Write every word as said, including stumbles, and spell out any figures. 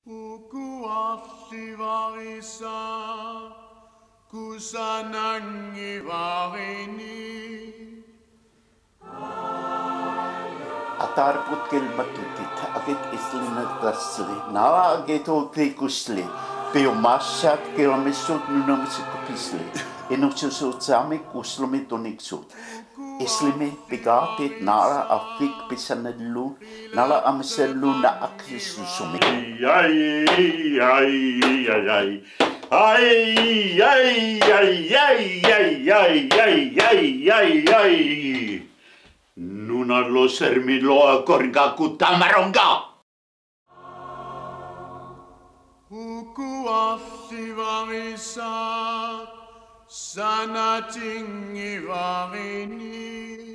Ukuafti varisa kusanangi varini. Atarput kelmatutit agit islina tasli nawa ageto tekusli peo mashat kelamisut nunamsikupisli enususut sami kuslumi toniksut islimi pigatit nara afik pisanelu nala amselu na akrisusumi ay ay ay ay ay ay ay ay ay ay ay ay ay Nuna lo sermilo korga kutamaronga. Uku afti varisa sana tingi varini.